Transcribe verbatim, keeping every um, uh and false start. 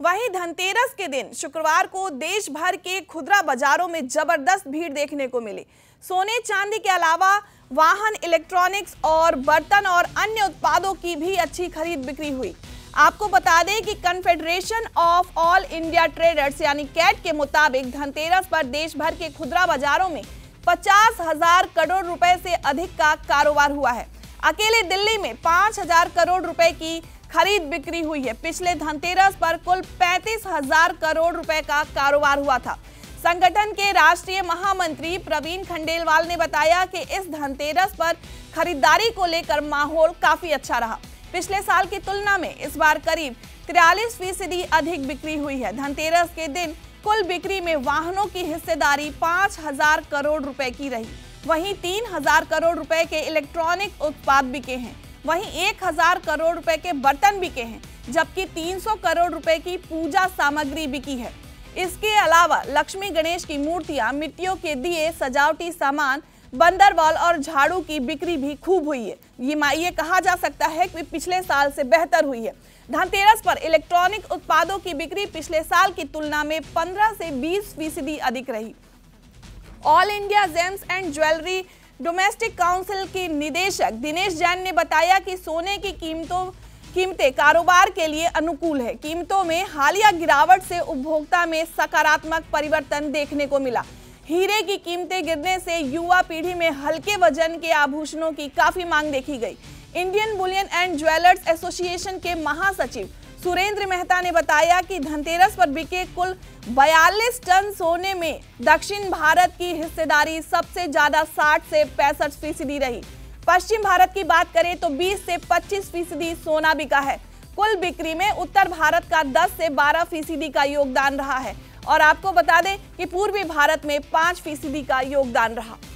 वहीं धनतेरस के दिन शुक्रवार को देश भर के खुदरा बाजारों में जबरदस्त भीड़ देखने को मिली। सोने चांदी के अलावा वाहन, इलेक्ट्रॉनिक्स और बर्तन और अन्य उत्पादों की भी अच्छी खरीद बिक्री हुई। आपको बता दें कि Confederation of All India Traders यानी कैट के मुताबिक धनतेरस पर देश भर के खुदरा बाजारों में पचास हजार करोड़ रुपए से अधिक का कारोबार हुआ है। अकेले दिल्ली में पांच हजार करोड़ रुपए की खरीद बिक्री हुई है। पिछले धनतेरस पर कुल पैंतीस हजार करोड़ रुपए का कारोबार हुआ था। संगठन के राष्ट्रीय महामंत्री प्रवीण खंडेलवाल ने बताया कि इस धनतेरस पर खरीदारी को लेकर माहौल काफी अच्छा रहा। पिछले साल की तुलना में इस बार करीब तिरालीस फीसदी अधिक बिक्री हुई है। धनतेरस के दिन कुल बिक्री में वाहनों की हिस्सेदारी पांच हजार करोड़ रुपए की रही। वहीं तीन हजार करोड़ रुपए के इलेक्ट्रॉनिक उत्पाद बिके हैं। वहीं एक हजार करोड़ रुपए के बर्तन बिके हैं, जबकि तीन सौ करोड़ रुपए की पूजा सामग्री बिकी है। इसके अलावा लक्ष्मी गणेश की मूर्तियां, मिट्टियों के दिए, सजावटी सामान, बंदर बॉल और झाड़ू की बिक्री भी खूब हुई है। ये ये कहा जा सकता है कि पिछले साल से बेहतर हुई है। धनतेरस पर इलेक्ट्रॉनिक उत्पादों की बिक्री पिछले साल की तुलना में पंद्रह से बीस फीसदी अधिक रही। All India Gems and Jewellery Domestic Council के निदेशक दिनेश जैन ने बताया कि सोने की कीमतों कीमतें कारोबार के लिए अनुकूल है। कीमतों में हालिया गिरावट से उपभोक्ता में सकारात्मक परिवर्तन देखने को मिला। हीरे की कीमतें गिरने से युवा पीढ़ी में हल्के वजन के आभूषणों की काफी मांग देखी गई। Indian Bullion and Jewellers Association के महासचिव सुरेंद्र मेहता ने बताया कि धनतेरस पर बिके कुल बयालीस टन सोने में दक्षिण भारत की हिस्सेदारी सबसे ज्यादा साठ से पैंसठ फीसदी रही। पश्चिम भारत की बात करें तो बीस से पच्चीस फीसदी सोना बिका है। कुल बिक्री में उत्तर भारत का दस से बारह फीसदी का योगदान रहा है और आपको बता दें कि पूर्वी भारत में पाँच फीसदी का योगदान रहा।